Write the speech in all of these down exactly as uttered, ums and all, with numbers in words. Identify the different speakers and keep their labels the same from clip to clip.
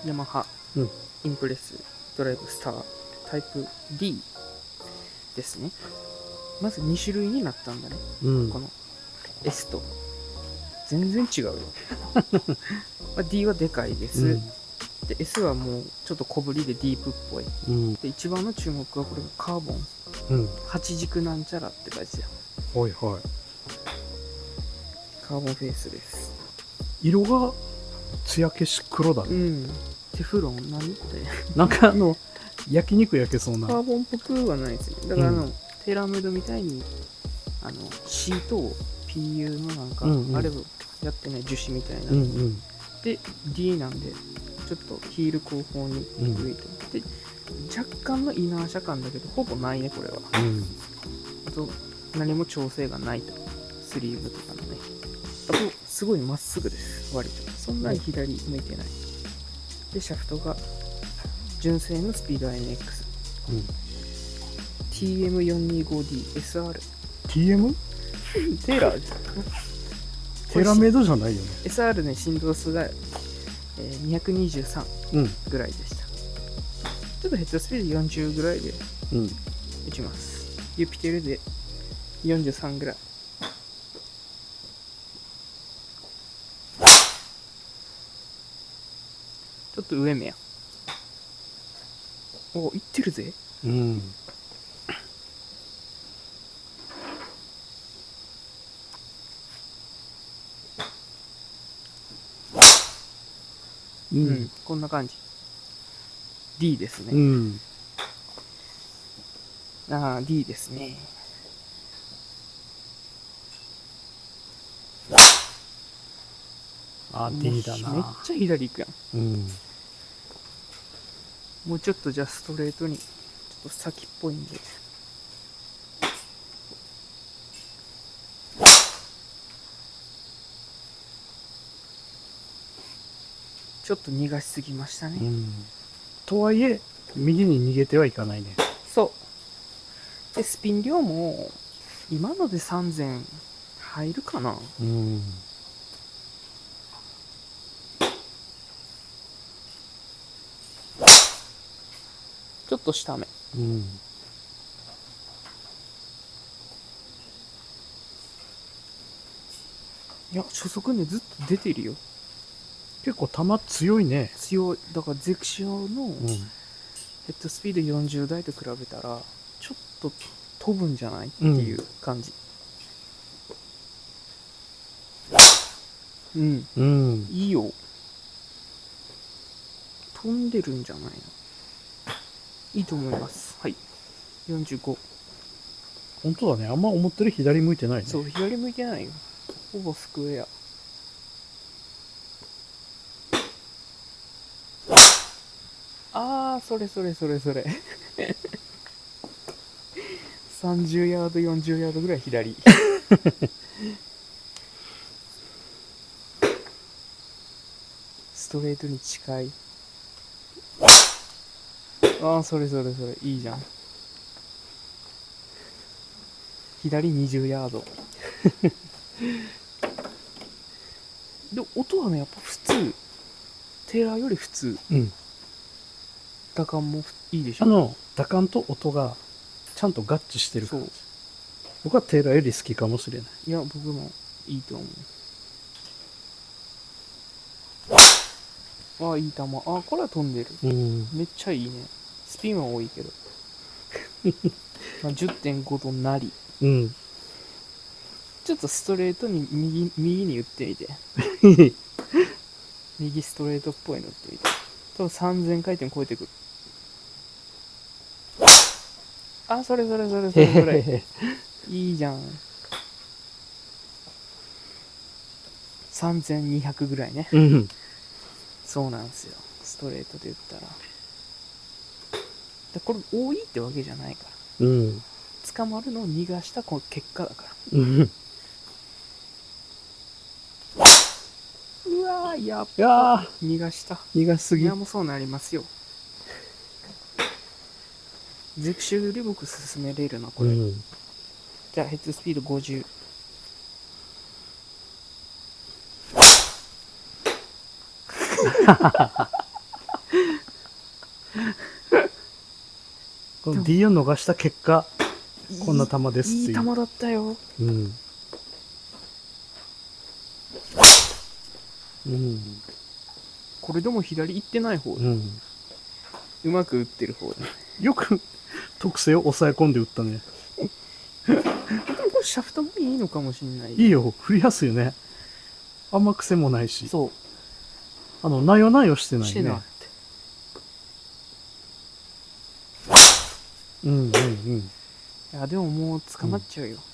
Speaker 1: ヤマハ、
Speaker 2: うん、
Speaker 1: インプレスドライブスタータイプ ディー ですね。まずに種類になったんだね、
Speaker 2: うん、
Speaker 1: この S と全然違うよまあ D はでかいです、うん、で S はもうちょっと小ぶりでディープっぽい、うん、で一番の注目はこれがカーボン、うん、はち軸なんちゃらって感じだよ。
Speaker 2: はいはい。
Speaker 1: カーボンフェイスです。
Speaker 2: 色が艶消し黒だね。うん。
Speaker 1: テフロン何これ
Speaker 2: なんかあの焼肉焼けそうな。
Speaker 1: カーボンっぽくはないですね。だからあの、うん、テーラーメイドみたいにあのシートを ピーユー のなんか、うんうん、あれをやってね、樹脂みたいな、うんうん、で D なんでちょっとヒール後方に浮いて、うん、で若干のイナー車感だけどほぼないねこれは、うん、あと何も調整がないと、スリーブとかのね。あとすごいまっすぐです、割とそんなに左向いてない、うん、でシャフトが純正のスピード エヌエックス、うん、ティーエムよんひゃくにじゅうごディーエスアール。
Speaker 2: ティーエム？
Speaker 1: テーラーじゃん。
Speaker 2: テーラーメイドじゃないよね。
Speaker 1: エスアール ね、振動数が、えー、にひゃくにじゅうさんぐらいでした、うん、ちょっとヘッドスピードよんじゅうぐらいで打ちます、うん、ユピテルでよんじゅうさんぐらい。ちょっと上目や。お、いってるぜ。うん。うん、うん、こんな感じ。D ですね。うん。ああ、D ですね。
Speaker 2: あ、D だな。
Speaker 1: めっちゃ左行くやん。うん。もうちょっとじゃあストレートにちょっと先っぽいんで、ちょっと逃がしすぎましたね、うん、
Speaker 2: とはいえ右に逃げてはいかないね。
Speaker 1: そうでスピン量も今のでさんぜん入るかな。うん、ちょっと下目、うん、いや初速ねずっと出てるよ。
Speaker 2: 結構球強いね。
Speaker 1: 強い。だからゼクシオのヘッドスピードよんじゅう台と比べたらちょっと飛ぶんじゃないっていう感じ。うん、うん、いいよ。飛んでるんじゃないの。いいと思います。はい、よんじゅうご。
Speaker 2: 本当だね。あんま思ってる左向いてないね。
Speaker 1: そう、左向いてないよ。ほぼスクエア。あー、それそれそれそれ。さんじゅうヤード、よんじゅうヤードぐらい左。ストレートに近い。ああ、それそれそれ、いいじゃん。左にじゅうヤード。で、音はね、やっぱ普通。テーラーより普通。うん。打感もいいでしょ。
Speaker 2: あの、打感と音がちゃんと合致してる感じ。僕はテーラーより好きかもしれない。
Speaker 1: いや、僕もいいと思う。ああ、いい球。ああ、これは飛んでる。うん、めっちゃいいね。スピンは多いけど。まあ じゅってんご 度なり。うん。ちょっとストレートに右、右に打ってみて。右ストレートっぽいの打ってみて。多分さんぜん回転超えてくる。あ、それそれそれそれそれ。いいじゃん。さんぜんにひゃくぐらいね。うん。そうなんですよ。ストレートで打ったら。でこれ多いってわけじゃないから。うん。捕まるのを逃がしたこの結果だから。うん。うわー、やっぱ逃がした。
Speaker 2: 逃がしすぎ。
Speaker 1: いや、もうそうなりますよ。ゼクシュより僕進めれるな、これ。うん、じゃあ、ヘッドスピードごじゅう。
Speaker 2: この D を逃した結果、こんな球ですっていう。
Speaker 1: いい球だったよ。
Speaker 2: うん。うん。
Speaker 1: これでも左行ってない方、うん、うまく打ってる方だ。
Speaker 2: よく特性を抑え込んで打ったね。
Speaker 1: でもこれシャフトもいいのかもしれない。
Speaker 2: いいよ、振りやすいよね。あんま癖もないし。
Speaker 1: そう。
Speaker 2: あの、なよなよしてないね。してないって。うんうんうん。い
Speaker 1: や、でももう捕まっちゃうよ。うん、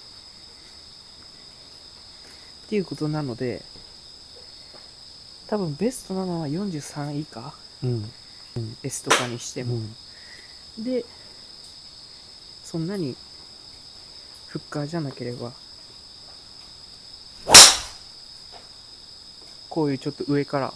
Speaker 1: っていうことなので、多分ベストなのはよんじゅうさん以下、うん、S とかにしても、うん、でそんなにフッカーじゃなければこういうちょっと上から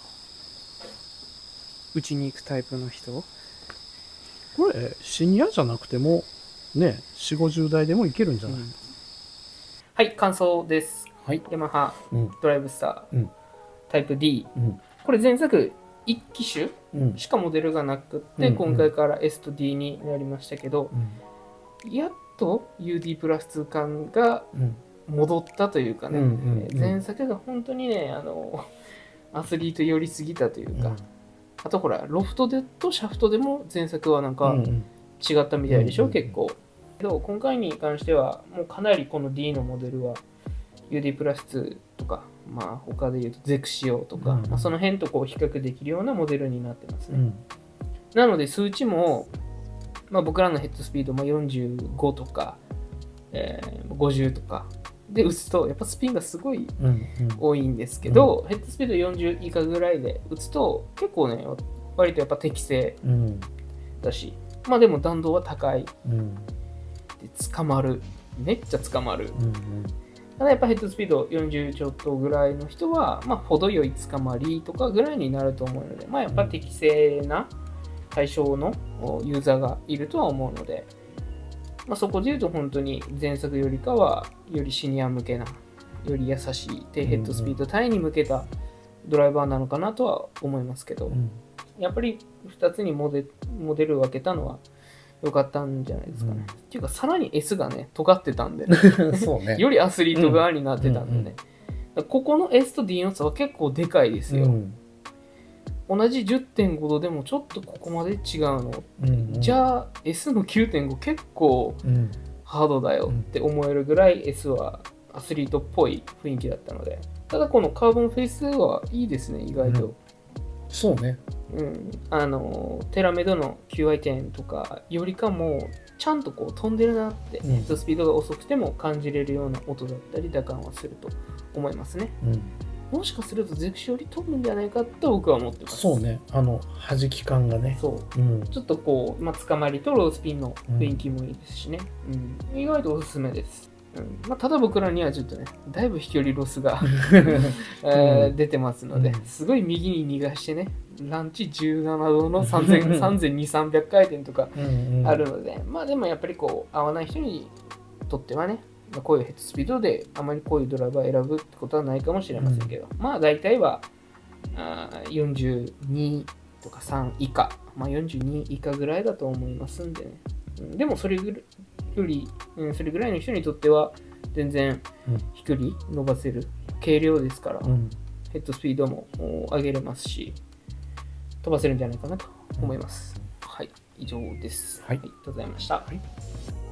Speaker 1: 打ちに行くタイプの人、
Speaker 2: これシニアじゃなくてもね、よんじゅう、ごじゅう代でもいけるんじゃない？うん、
Speaker 1: はい、感想です。はい、ヤマハ、うん、ドライブスター、うん、タイプ D、うん、これ前作いっ機種しかモデルがなくって、うん、今回から S と D になりましたけど、うん、やっと ユーディー プラスツー感が戻ったというかね、うんうんうん、前作が本当にね、あのアスリート寄りすぎたというか、うん、あとほらロフトでとシャフトでも前作はなんか違ったみたいでしょ、うんうん、結構。けど今回に関してはもうかなりこの D のモデルは ユーディー プラスツーとか、まあ他で言うとゼクシオとか、うん、まあ、その辺とこう比較できるようなモデルになってますね。うん、なので数値も、まあ、僕らのヘッドスピードもよんじゅうごとか、えー、ごじゅうとかで打つとやっぱスピンがすごい多いんですけど、うんうん、ヘッドスピードよんじゅう以下ぐらいで打つと結構ね割とやっぱ適正だし、うん、まあでも弾道は高い、うん、で捕まる、めっちゃ捕まる、うんうん、ただやっぱヘッドスピードよんじゅうちょっとぐらいの人は、まあ、程よい捕まりとかぐらいになると思うので、まあ、やっぱ適正な対象のユーザーがいるとは思うので、まあ、そこで言うと本当に前作よりかはよりシニア向けな、より優しい低ヘッドスピード帯に向けたドライバーなのかなとは思いますけど、うん、やっぱりふたつにモデ、モデルを分けたのはよかったんじゃないですかね。うん、っていうかさらに S がね尖ってたんで、ねそうね、よりアスリート側になってたんでね、うんうんうん、ここの S と D の差は結構でかいですよ。うん、同じ じゅってんご 度でもちょっとここまで違うの、うんうん、じゃあ S の きゅうてんご 結構ハードだよって思えるぐらい S はアスリートっぽい雰囲気だったので、ただこのカーボンフェイスはいいですね、意外と。うん、
Speaker 2: そうね。
Speaker 1: うん、あのテラメドの キューアイテン とかよりかもちゃんとこう飛んでるなって、うん、ヘッドスピードが遅くても感じれるような音だったり打感はすると思いますね。うん、もしかするとゼクシより飛ぶんじゃないかと僕は思ってます。
Speaker 2: そうね、あの弾き感がね、
Speaker 1: そう、うん、ちょっとこう、まあ、捕まりとロースピンの雰囲気もいいですしね、うん、意外とおすすめです。うんまあ、ただ僕らにはちょっとねだいぶ飛距離ロスが、えー、出てますので、うん、すごい右に逃がしてねランチじゅうななどのさんぜんにひゃく、さんびゃく回転とかあるので、うんうん、まあでもやっぱりこう合わない人にとってはね、こういうヘッドスピードであまりこういうドライバーを選ぶってことはないかもしれませんけど、うん、まあ大体はあよんじゅうにとかさん以下、まあ、よんじゅうに以下ぐらいだと思いますんでね、うん、でもそれぐらいより、うん、それぐらいの人にとっては全然飛距離伸ばせる軽量ですから、うん、ヘッドスピードも上げれますし飛ばせるんじゃないかなと思います。うん、はい、以上です。はい、ありがとうございました。はい。